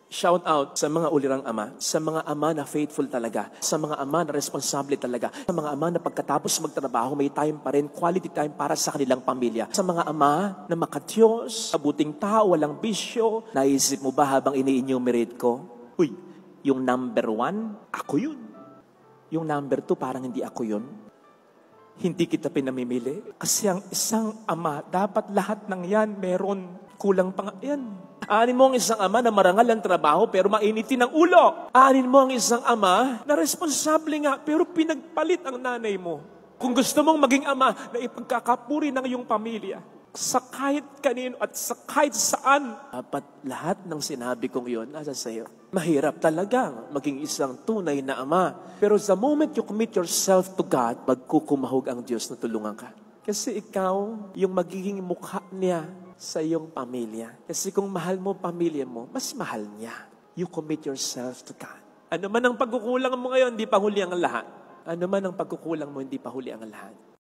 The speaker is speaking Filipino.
Shout out sa mga ulirang ama, sa mga ama na faithful talaga, sa mga ama na responsable talaga, sa mga ama na pagkatapos magtrabaho, may time pa rin, quality time para sa kanilang pamilya. Sa mga ama na makatiyos, mabuting tao, walang bisyo. Naisip mo ba habang ini-enumerate ko? Uy, yung number 1, ako yun. Yung number 2, parang hindi ako yun. Hindi kita pinamimili. Kasi ang isang ama, dapat lahat ng yan meron. Kulang pa nga yan. Aanin mo ang isang ama na marangal ang trabaho pero mainitin ang ulo. Aanin mo ang isang ama na responsable nga pero pinagpalit ang nanay mo. Kung gusto mong maging ama na ipagkakapuri ng iyong pamilya, sa kahit kanino at sa kahit saan, dapat lahat ng sinabi kong iyon nasa sayo. Mahirap talagang maging isang tunay na ama. Pero the moment you commit yourself to God, magkukumahog ang Diyos na tulungan ka. Kasi ikaw, yung magiging mukha niya sa iyong pamilya. Kasi kung mahal mo pamilya mo, mas mahal niya. You commit yourself to God. Ano man ang pagkukulang mo ngayon, hindi pa huli ang lahat. Ano man ang pagkukulang mo, hindi pa huli ang lahat.